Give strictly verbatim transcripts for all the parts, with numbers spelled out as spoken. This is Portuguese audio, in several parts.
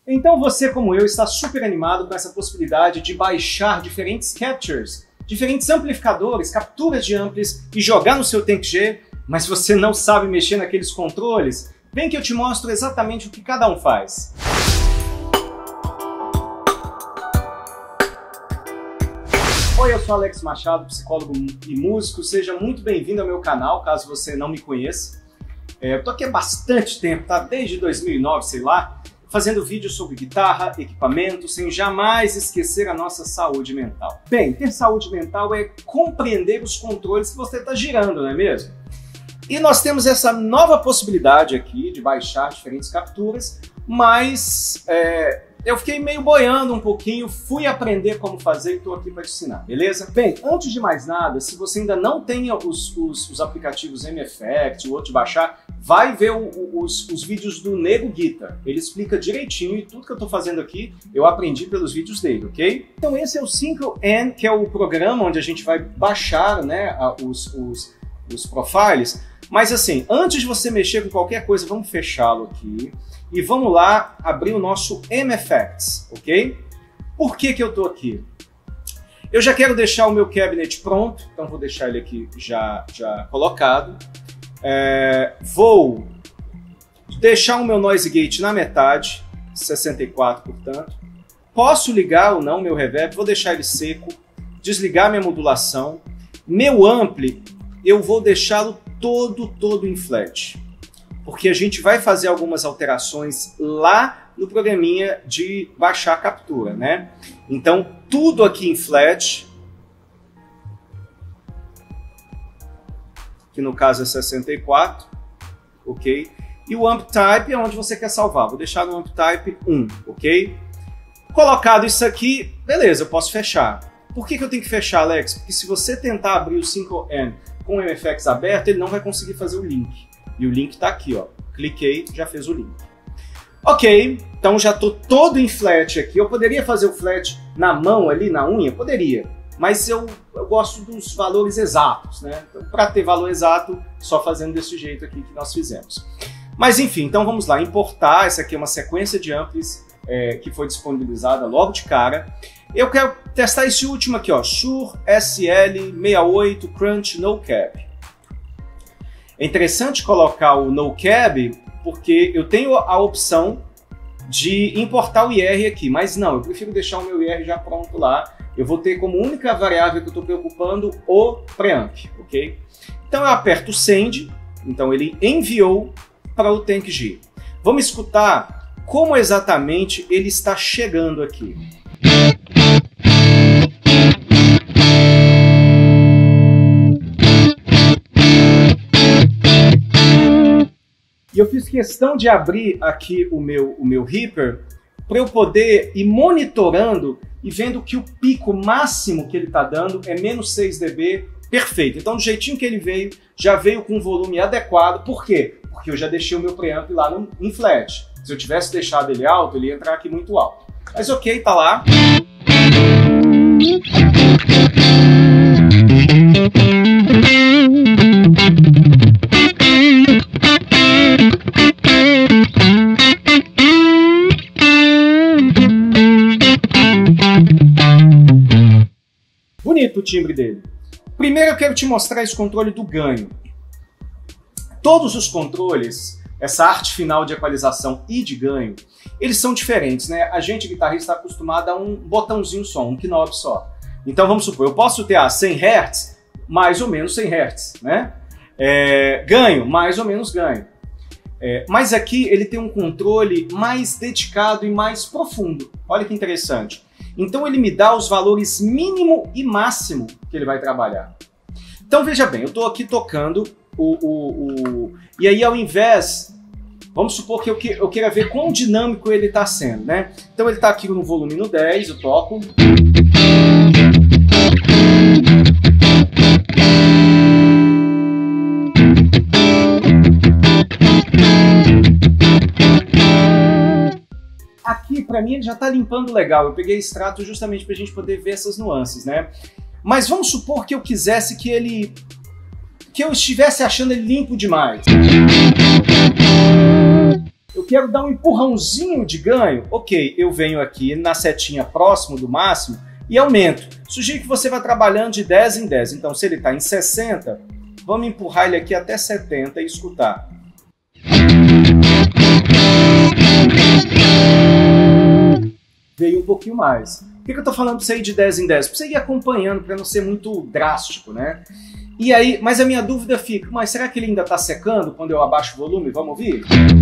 Então você, como eu, está super animado com essa possibilidade de baixar diferentes captures, diferentes amplificadores, capturas de amplis e jogar no seu Tank G, mas você não sabe mexer naqueles controles? Vem que eu te mostro exatamente o que cada um faz. Oi, eu sou Alex Machado, psicólogo e músico. Seja muito bem-vindo ao meu canal, caso você não me conheça. É, eu tô aqui há bastante tempo, tá? Desde dois mil e nove, sei lá, fazendo vídeos sobre guitarra, equipamento, sem jamais esquecer a nossa saúde mental. Bem, ter saúde mental é compreender os controles que você está girando, não é mesmo? E nós temos essa nova possibilidade aqui de baixar diferentes capturas, mas é, eu fiquei meio boiando um pouquinho, fui aprender como fazer e estou aqui para te ensinar, beleza? Bem, antes de mais nada, se você ainda não tem os, os, os aplicativos M F X, o outro de baixar, vai ver o, os, os vídeos do Nego Guitar. Ele explica direitinho e tudo que eu estou fazendo aqui eu aprendi pelos vídeos dele, ok? Então esse é o Synchro N, que é o programa onde a gente vai baixar, né, os, os, os profiles. Mas assim, antes de você mexer com qualquer coisa, vamos fechá-lo aqui e vamos lá abrir o nosso M F X, ok? Por que que eu estou aqui? Eu já quero deixar o meu cabinet pronto, então vou deixar ele aqui já, já colocado. É, vou deixar o meu noise gate na metade, sessenta e quatro, portanto. Posso ligar ou não meu reverb, vou deixar ele seco, desligar minha modulação. Meu ampli, eu vou deixá-lo todo, todo em flat, porque a gente vai fazer algumas alterações lá no programinha de baixar a captura, né? Então, tudo aqui em flat, que no caso é sessenta e quatro, ok? E o amp type é onde você quer salvar, vou deixar no amp type um, ok? Colocado isso aqui, beleza, eu posso fechar. Por que que eu tenho que fechar, Alex? Porque se você tentar abrir o Synchro N com o M F X aberto, ele não vai conseguir fazer o link. E o link está aqui, ó. Cliquei, já fez o link. Ok, então já estou todo em flat aqui. Eu poderia fazer o flat na mão ali, na unha? Poderia. Mas eu, eu gosto dos valores exatos, né? Então, para ter valor exato, só fazendo desse jeito aqui que nós fizemos. Mas enfim, então vamos lá, importar. Essa aqui é uma sequência de amplis é, que foi disponibilizada logo de cara. Eu quero testar esse último aqui, ó, Shure S L sessenta e oito Crunch No Cab. É interessante colocar o No Cab porque eu tenho a opção de importar o I R aqui, mas não, eu prefiro deixar o meu I R já pronto lá. Eu vou ter como única variável que eu estou preocupando o preamp, ok? Então eu aperto Send, então ele enviou para o Tank G. Vamos escutar como exatamente ele está chegando aqui. E eu fiz questão de abrir aqui o meu, o meu Reaper para eu poder ir monitorando e vendo que o pico máximo que ele está dando é menos seis decibéis, perfeito. Então do jeitinho que ele veio, já veio com um volume adequado. Por quê? Porque eu já deixei o meu preamp lá no, em flat. Se eu tivesse deixado ele alto, ele ia entrar aqui muito alto. Mas ok, tá lá. Bonito o timbre dele. Primeiro eu quero te mostrar esse controle do ganho. Todos os controles, essa arte final de equalização e de ganho, eles são diferentes, né? A gente, guitarrista, está acostumado a um botãozinho só, um knob só. Então vamos supor, eu posso ter a cem hertz, mais ou menos cem hertz, né? É, ganho, mais ou menos ganho. É, mas aqui ele tem um controle mais dedicado e mais profundo. Olha que interessante. Então ele me dá os valores mínimo e máximo que ele vai trabalhar. Então veja bem, eu estou aqui tocando o, o, o... E aí ao invés... Vamos supor que eu, que eu queira ver quão dinâmico ele está sendo, né? Então ele está aqui no volume no dez, eu toco. Aqui, para mim, ele já está limpando legal. Eu peguei extrato justamente para a gente poder ver essas nuances, né? Mas vamos supor que eu quisesse que ele... que eu estivesse achando ele limpo demais. Eu quero dar um empurrãozinho de ganho. Ok, eu venho aqui na setinha próximo do máximo e aumento. Sugiro que você vá trabalhando de dez em dez. Então, se ele está em sessenta, vamos empurrar ele aqui até setenta e escutar. Veio um pouquinho mais. Por que eu estou falando para você ir de dez em dez? Para você ir acompanhando, para não ser muito drástico, né? E aí, mas a minha dúvida fica, mas será que ele ainda está secando quando eu abaixo o volume? Vamos ouvir?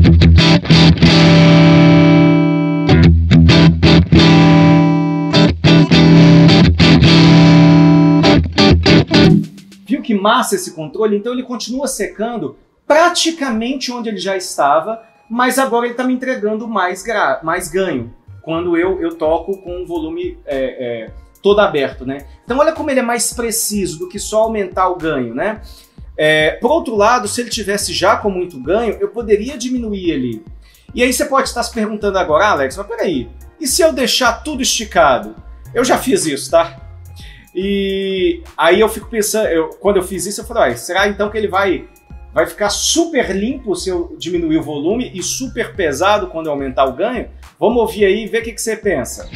Viu que massa esse controle? Então ele continua secando praticamente onde ele já estava, mas agora ele está me entregando mais, gra... mais ganho quando eu, eu toco com o volume é, é, todo aberto, né? Então olha como ele é mais preciso do que só aumentar o ganho, né? É, por outro lado, se ele tivesse já com muito ganho, eu poderia diminuir ele. E aí você pode estar se perguntando agora, ah, Alex, mas peraí, e se eu deixar tudo esticado? Eu já fiz isso, tá? E aí eu fico pensando, eu, quando eu fiz isso, eu falei, ah, será então que ele vai, vai ficar super limpo se eu diminuir o volume e super pesado quando eu aumentar o ganho? Vamos ouvir aí e ver o que, que você pensa.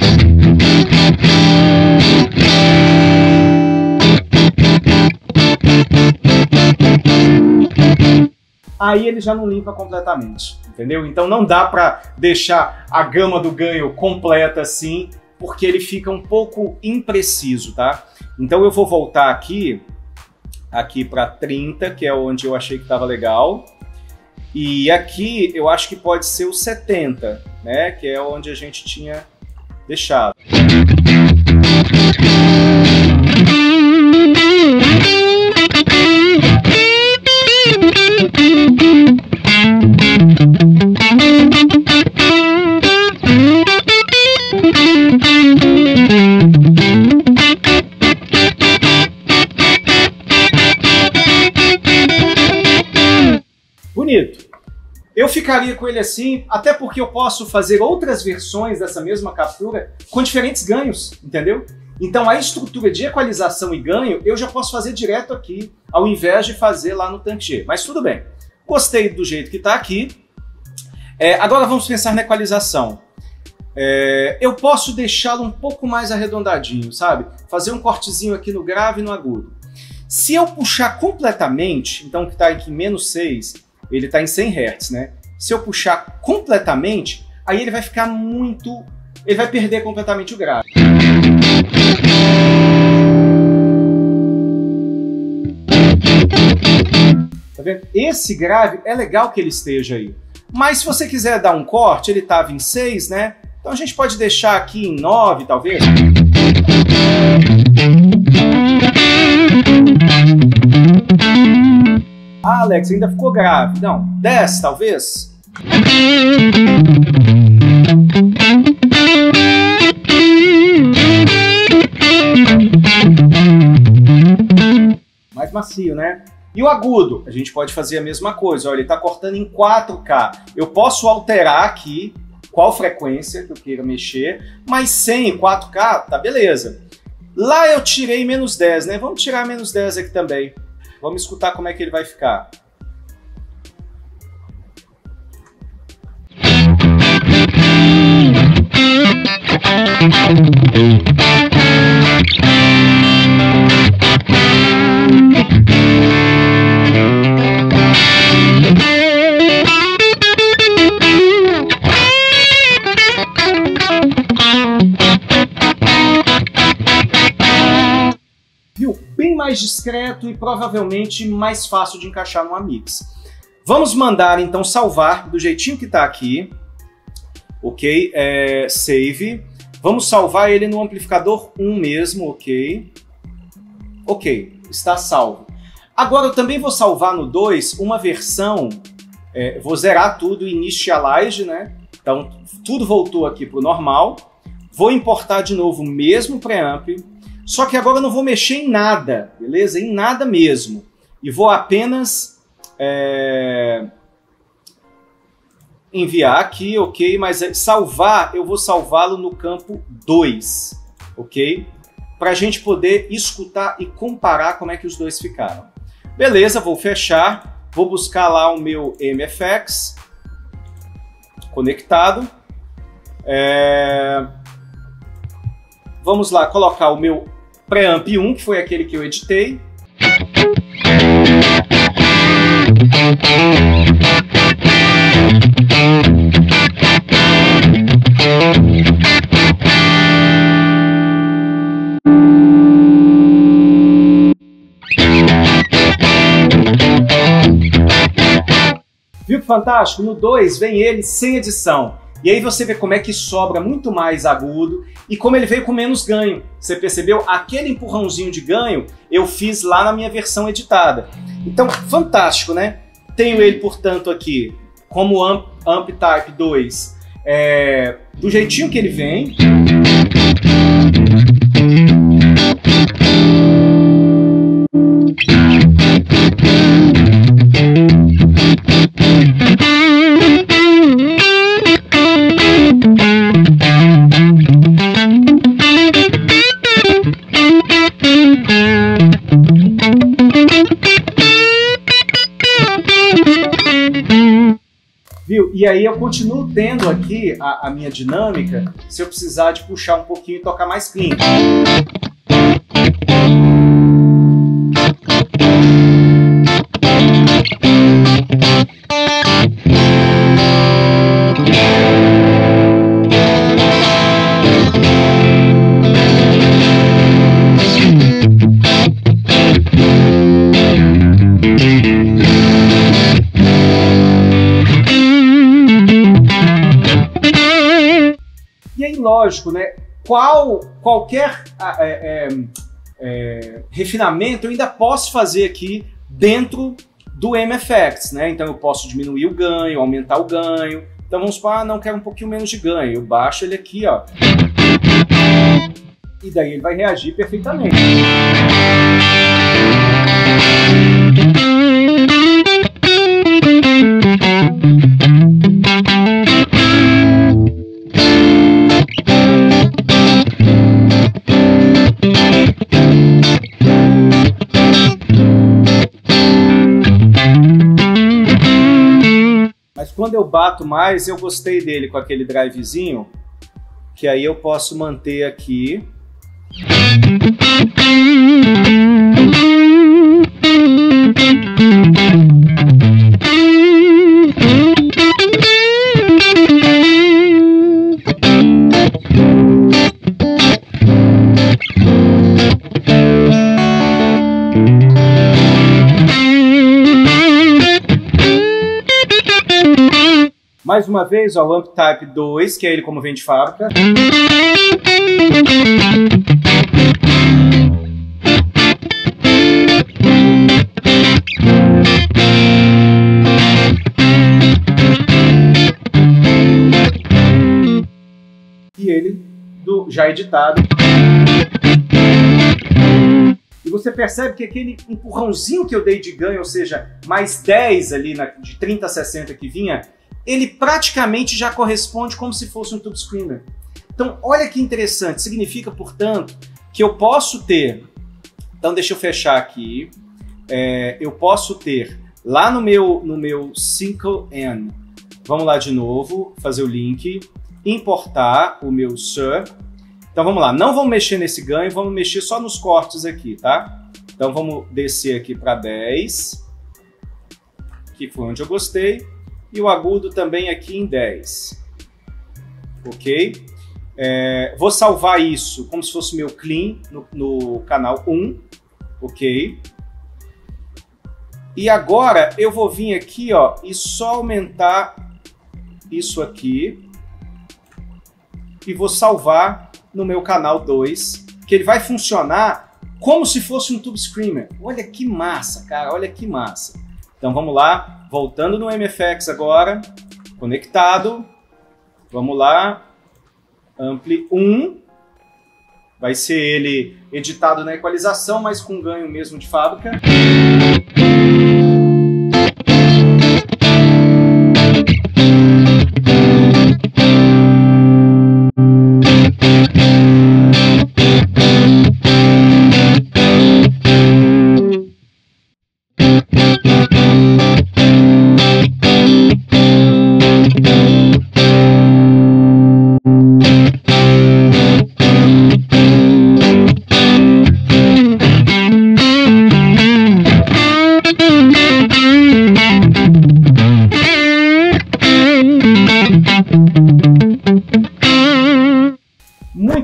Aí ele já não limpa completamente, entendeu? Então não dá para deixar a gama do ganho completa assim, porque ele fica um pouco impreciso, tá? Então eu vou voltar aqui, aqui para trinta, que é onde eu achei que estava legal. E aqui eu acho que pode ser o setenta, né? Que é onde a gente tinha deixado. Bonito. Eu ficaria com ele assim, até porque eu posso fazer outras versões dessa mesma captura com diferentes ganhos, entendeu? Então a estrutura de equalização e ganho eu já posso fazer direto aqui, ao invés de fazer lá no tanque G. Mas tudo bem. Gostei do jeito que está aqui. É, agora vamos pensar na equalização. É, eu posso deixá-lo um pouco mais arredondadinho, sabe? Fazer um cortezinho aqui no grave e no agudo. Se eu puxar completamente, então que está aqui menos seis, ele está em cem hertz, né? Se eu puxar completamente, aí ele vai ficar muito... ele vai perder completamente o grave. Tá vendo? Esse grave é legal que ele esteja aí. Mas se você quiser dar um corte, ele estava em seis, né? Então a gente pode deixar aqui em nove, talvez. Ah, Alex, ainda ficou grave. Não, dez, talvez. Mais macio, né? E o agudo? A gente pode fazer a mesma coisa. Olha, ele está cortando em quatro K. Eu posso alterar aqui qual frequência que eu queira mexer, mas sem quatro K, tá beleza. Lá eu tirei menos dez, né? Vamos tirar menos dez aqui também. Vamos escutar como é que ele vai ficar. Mais discreto e provavelmente mais fácil de encaixar numa mix. Vamos mandar então salvar do jeitinho que está aqui, ok? É, save. Vamos salvar ele no amplificador um mesmo, ok? Ok, está salvo. Agora eu também vou salvar no dois uma versão, é, vou zerar tudo, initialize, né? Então tudo voltou aqui para o normal. Vou importar de novo o mesmo preamp. Só que agora eu não vou mexer em nada, beleza? Em nada mesmo. E vou apenas é, enviar aqui, ok? Mas salvar, eu vou salvá-lo no campo dois, ok? Para a gente poder escutar e comparar como é que os dois ficaram. Beleza, vou fechar. Vou buscar lá o meu M F X. conectado. É... Vamos lá colocar o meu preamp um, que foi aquele que eu editei. Viu que fantástico? No dois vem ele sem edição. E aí você vê como é que sobra muito mais agudo e como ele veio com menos ganho. Você percebeu? Aquele empurrãozinho de ganho eu fiz lá na minha versão editada. Então, fantástico, né? Tenho ele, portanto, aqui como Amp, Amp Type dois, é, do jeitinho que ele vem. Viu? E aí eu continuo tendo aqui a, a minha dinâmica se eu precisar de puxar um pouquinho e tocar mais clean. E aí, lógico, né? Qual, qualquer é, é, é, refinamento eu ainda posso fazer aqui dentro do M F X, né? Então eu posso diminuir o ganho, aumentar o ganho. Então vamos para, ah, não quero um pouquinho menos de ganho. Eu baixo ele aqui, ó. E daí ele vai reagir perfeitamente. Mas quando eu bato mais, eu gostei dele com aquele drivezinho, que aí eu posso manter aqui. Mais uma vez, ó, o Amp Type dois, que é ele como vem de fábrica. E ele do, já editado. E você percebe que aquele empurrãozinho que eu dei de ganho, ou seja, mais dez ali na, de trinta a sessenta que vinha, ele praticamente já corresponde como se fosse um Tube Screamer. Então, olha que interessante. Significa, portanto, que eu posso ter... Então, deixa eu fechar aqui. É, eu posso ter lá no meu, no meu cinco N. Vamos lá de novo, fazer o link. Importar o meu S U R. Então, vamos lá. Não vamos mexer nesse ganho, vamos mexer só nos cortes aqui, tá? Então, vamos descer aqui para dez. Que foi onde eu gostei. E o agudo também aqui em dez. Ok? É, vou salvar isso como se fosse meu clean no, no canal um. Ok? E agora eu vou vir aqui, ó, e só aumentar isso aqui. E vou salvar no meu canal dois. Que ele vai funcionar como se fosse um Tube Screamer. Olha que massa, cara. Olha que massa. Então vamos lá. Voltando no M F X agora, conectado, vamos lá, Ampli um, vai ser ele editado na equalização, mas com ganho mesmo de fábrica.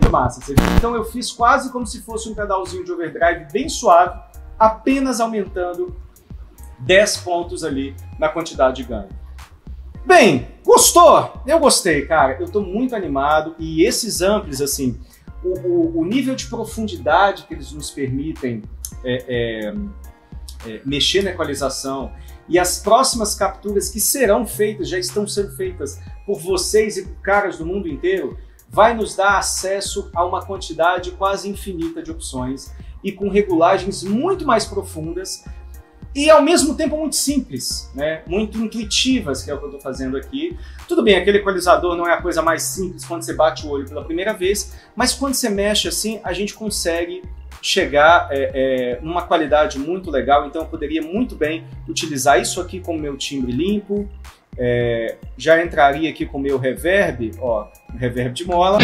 muito massa, você viu? Então eu fiz quase como se fosse um pedalzinho de overdrive bem suave, apenas aumentando dez pontos ali na quantidade de ganho. Bem, gostou? Eu gostei, cara. Eu tô muito animado e esses amplis, assim, o, o, o nível de profundidade que eles nos permitem é, é, é, mexer na equalização e as próximas capturas que serão feitas, já estão sendo feitas por vocês e por caras do mundo inteiro, vai nos dar acesso a uma quantidade quase infinita de opções e com regulagens muito mais profundas e ao mesmo tempo muito simples, né? Muito intuitivas, que é o que eu estou fazendo aqui. Tudo bem, aquele equalizador não é a coisa mais simples quando você bate o olho pela primeira vez, mas quando você mexe assim, a gente consegue chegar é, é, numa qualidade muito legal, então eu poderia muito bem utilizar isso aqui como meu timbre limpo, é, já entraria aqui com o meu reverb, ó, reverb de mola.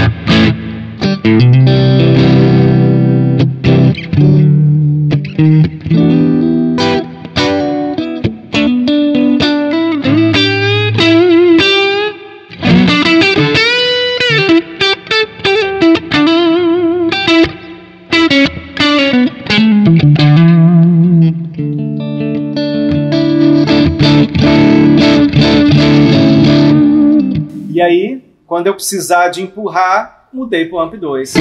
E aí, quando eu precisar de empurrar, mudei para o Amp dois.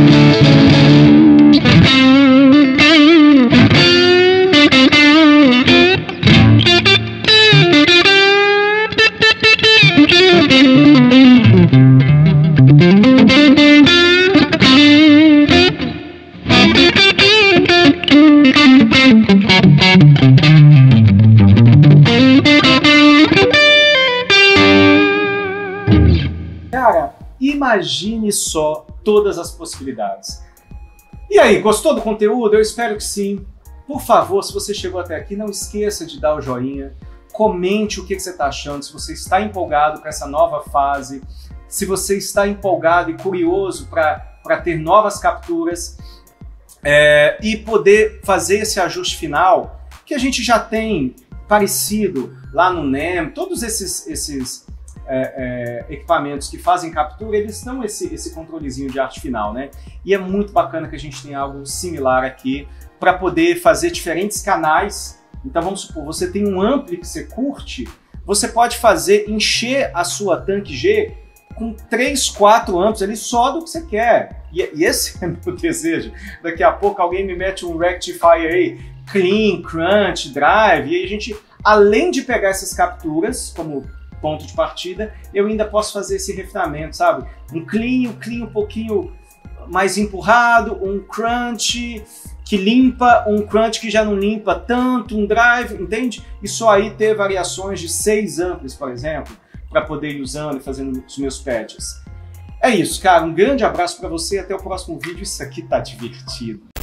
Cara, imagine só todas as possibilidades. E aí, gostou do conteúdo? Eu espero que sim. Por favor, se você chegou até aqui, não esqueça de dar o joinha. Comente o que você está achando, se você está empolgado com essa nova fase, se você está empolgado e curioso para ter novas capturas é, e poder fazer esse ajuste final que a gente já tem parecido lá no N E M, todos esses... esses É, é, equipamentos que fazem captura, eles dão esse, esse controlezinho de arte final, né? E é muito bacana que a gente tenha algo similar aqui para poder fazer diferentes canais. Então vamos supor, você tem um ampli que você curte, você pode fazer, encher a sua tanque G com três, quatro amps ali só do que você quer. E, e esse é meu desejo. Daqui a pouco alguém me mete um rectifier aí, clean, crunch, drive, e aí a gente, além de pegar essas capturas como ponto de partida, eu ainda posso fazer esse refinamento, sabe? Um clean, um clean um pouquinho mais empurrado, um crunch que limpa, um crunch que já não limpa tanto, um drive, entende? E só aí ter variações de seis amplis, por exemplo, para poder ir usando e fazendo os meus patches. É isso, cara. Um grande abraço para você e até o próximo vídeo. Isso aqui tá divertido.